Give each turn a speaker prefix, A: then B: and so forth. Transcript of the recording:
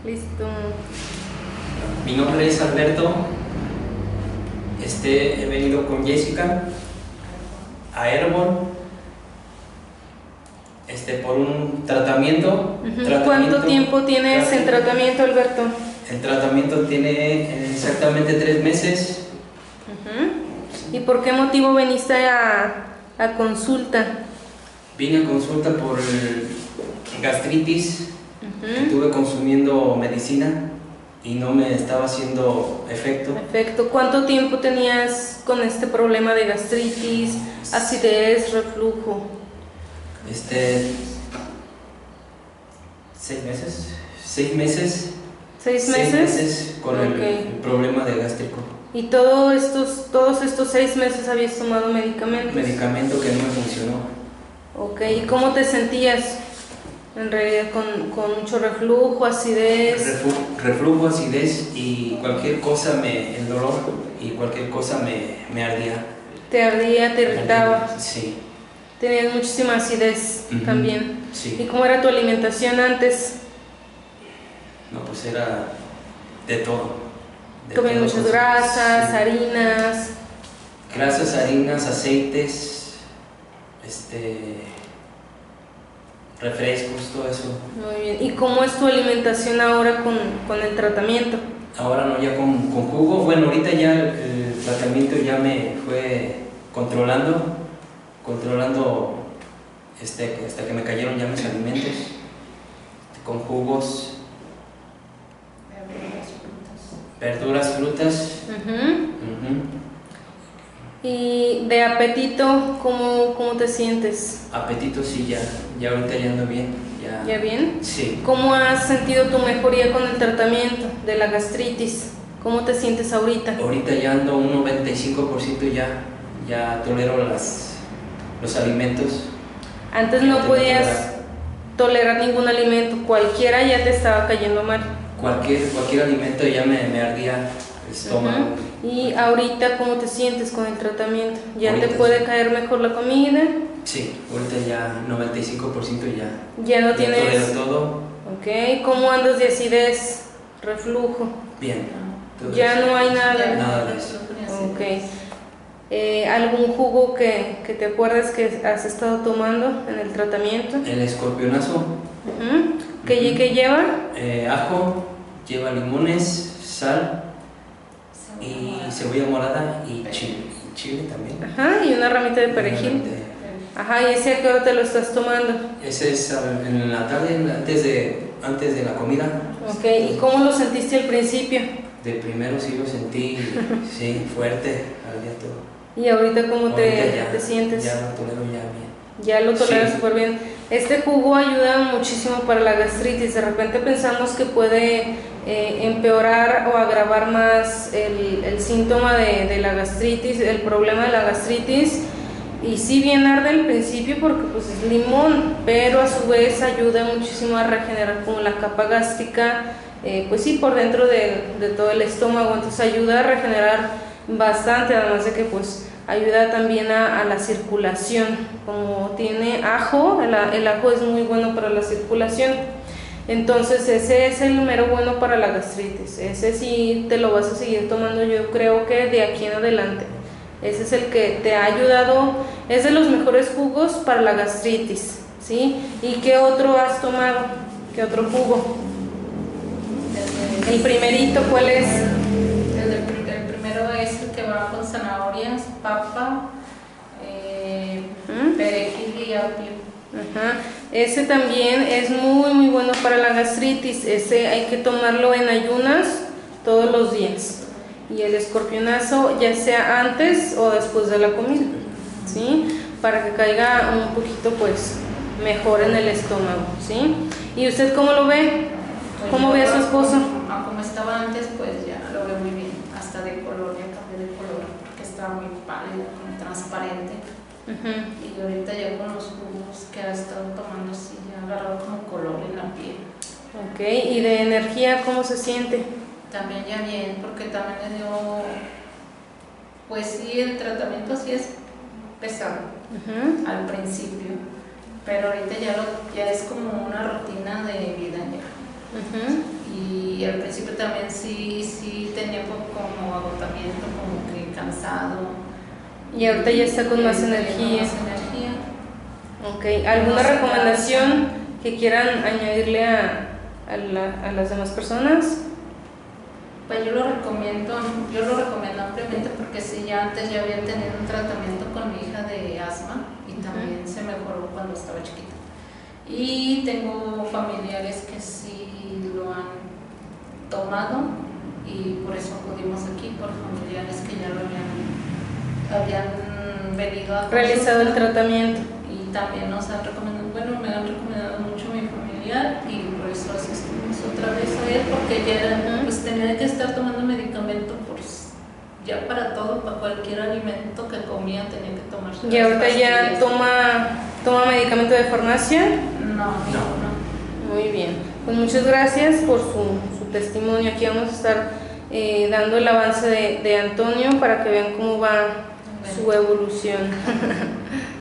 A: Listo.
B: Mi nombre es Alberto. He venido con Jessica a Airborne por un tratamiento.
A: ¿Cuánto tiempo tienes en tratamiento, Alberto?
B: El tratamiento tiene exactamente 3 meses.
A: ¿Y por qué motivo viniste a consulta?
B: Vine a consulta por gastritis. Estuve consumiendo medicina y no me estaba haciendo efecto.
A: ¿Cuánto tiempo tenías con este problema de gastritis, acidez, reflujo?
B: 6 meses. 6 meses.
A: 6 meses.
B: 6 meses con el problema de gástrico.
A: ¿Y todos estos 6 meses habías tomado medicamentos?
B: Medicamento que no me funcionó.
A: Ok, ¿y cómo te sentías? En realidad con mucho reflujo, acidez.
B: Reflujo, acidez y cualquier cosa el dolor y cualquier cosa me ardía.
A: ¿Te ardía, te irritaba?
B: Sí.
A: Tenías muchísima acidez también.
B: Sí.
A: ¿Y cómo era tu alimentación antes?
B: No, pues era de todo.
A: Comías muchas grasas,
B: sí.
A: harinas.
B: Grasas, harinas, aceites, refrescos, todo eso.
A: Muy bien. ¿Y cómo es tu alimentación ahora con el tratamiento?
B: Ahora no, ya con jugo. Bueno, ahorita ya el tratamiento ya me fue controlando hasta que me cayeron ya mis alimentos, con jugos, verduras, frutas.
A: ¿Y de apetito, cómo te sientes?
B: Apetito sí, ya ahorita ya ando bien.
A: ¿Ya bien?
B: Sí.
A: ¿Cómo has sentido tu mejoría con el tratamiento de la gastritis? ¿Cómo te sientes ahorita?
B: Ahorita ya ando un 95%, ya tolero los alimentos.
A: Antes no podías tolerar ningún alimento, cualquiera ya te estaba cayendo mal.
B: Cualquier alimento ya me ardía el estómago.
A: ¿Y ahorita cómo te sientes con el tratamiento? ¿Ya
B: ahorita
A: te puede caer mejor la comida?
B: Sí, ahorita ya 95% ya.
A: ¿Ya no tienes?
B: Tolero todo.
A: Ok, ¿cómo andas de acidez, reflujo?
B: Bien.
A: Ya no hay nada.
B: Nada de eso.
A: Ok. ¿Algún jugo que te acuerdas que has estado tomando en el tratamiento?
B: El escorpionazo.
A: ¿Qué lleva?
B: Ajo, lleva limones, sal y cebolla morada y chile también.
A: Ajá, y una ramita de perejil. Ajá, ¿y ese a qué hora te lo estás tomando?
B: Ese es en la tarde, antes de la comida.
A: Ok, ¿y cómo lo sentiste al principio?
B: De primero sí lo sentí, sí, fuerte, ardía todo.
A: ¿Y ahorita cómo te sientes?
B: Ya lo tolero ya bien.
A: Ya lo toleras
B: Sí.
A: súper bien. Este jugo ayuda muchísimo para la gastritis. De repente pensamos que puede empeorar o agravar más el síntoma de la gastritis, el problema de la gastritis. Y sí bien arde al principio porque pues es limón, pero a su vez ayuda muchísimo a regenerar como la capa gástrica, pues sí, por dentro de todo el estómago. Entonces ayuda a regenerar bastante, además de que pues ayuda también a la circulación. Como tiene ajo, el ajo es muy bueno para la circulación. Entonces ese es el mero bueno para la gastritis. Ese sí te lo vas a seguir tomando, yo creo que de aquí en adelante. Ese es el que te ha ayudado, es de los mejores jugos para la gastritis, ¿sí? ¿Y qué otro has tomado? ¿Qué otro jugo? El primerito, ¿cuál es?
C: El primero es el que va con zanahorias, papa, perejil y apio.
A: Ajá. Ese también es muy bueno para la gastritis. Ese hay que tomarlo en ayunas todos los días. Y el escorpionazo ya sea antes o después de la comida, ¿sí? Para que caiga un poquito pues mejor en el estómago, ¿sí? ¿Y usted cómo lo ve? ¿Cómo ve a su esposo?
C: Como estaba antes, pues ya lo veo muy bien, hasta de color, ya cambié de color porque estaba muy pálido, como transparente. Y ahorita ya con los jugos que ha estado tomando, sí, ya ha agarrado como color en la piel.
A: Ok, ¿y de energía cómo se siente?
C: También ya bien, porque también le dio, pues sí, el tratamiento sí es pesado al principio, pero ahorita ya es como una rutina de vida ya. Y Y al principio también sí tenía un poco como agotamiento, como que cansado.
A: Y ahorita ya está con más energía. Ok, ¿alguna recomendación que quieran añadirle a las demás personas?
C: Pues yo lo recomiendo ampliamente porque sí, ya antes ya había tenido un tratamiento con mi hija de asma y también se mejoró cuando estaba chiquita. Y tengo familiares que sí lo han tomado y por eso acudimos aquí, por familiares que ya lo habían venido a
A: realizado el tratamiento.
C: Y también nos han recomendado, bueno, me han recomendado mucho mi familiar y por eso asistimos otra vez a él, porque ya pues tenía que estar tomando medicamento pues, ya para todo, para cualquier alimento que comía tenía que tomar.
A: ¿Y ahorita ya toma medicamento de farmacia?
C: No.
A: Muy bien, pues muchas gracias por su testimonio. Aquí vamos a estar dando el avance de Antonio para que vean cómo va su evolución.